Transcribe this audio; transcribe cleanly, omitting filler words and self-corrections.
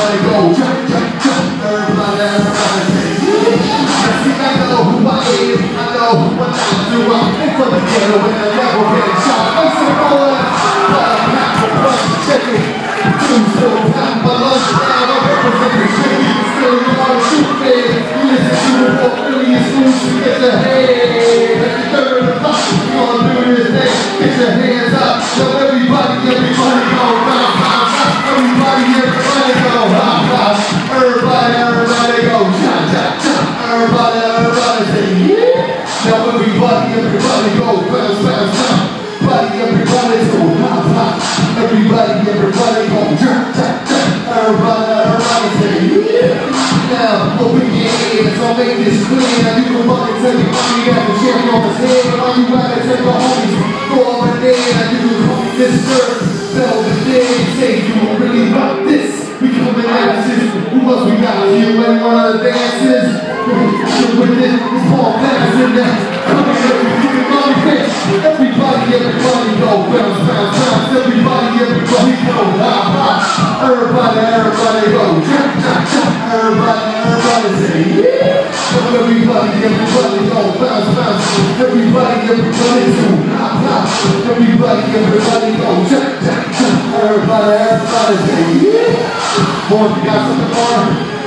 everybody go jump, jump, jump. Everybody, everybody say yeah. See, I know who I am, I know who I do. I'm from the ghetto and I never get shot. I'm so bored, but I'm not for punch. Check it. Two still time for lunch. Now I represent the city. Still you wanna shoot me. You listen to the walk, really exclusive. Get your head. Let the third of the box. You gonna do this thing. Get your hands up. Now everybody go round, round, round. Everybody go round, round. Everybody go jump, jump, jump. Everybody say yeah. Now everybody go bounce, bounce, bounce. Everybody go hop, hop. Everybody go jump, jump, jump. Everybody say yeah. Now open your ears, I'll make this clear. Now you can run and tell your mommy got the cherry on his head. All you gotta tell your homies, go over there. Now you can call this dirt. Bell the day, say you really want this. We coming at this. Who else we got? You ain't one of the dances. With this, it's Paul Madison now. Coming up, you can run this. Everybody go bounce, bounce, bounce. Everybody go hop, hop. Everybody go jump, jump, jump. Everybody say yeah. So everybody go bounce, bounce. Everybody go hop, hop. Everybody go jump, jump, jump. Everybody say yeah. More, if you got something more.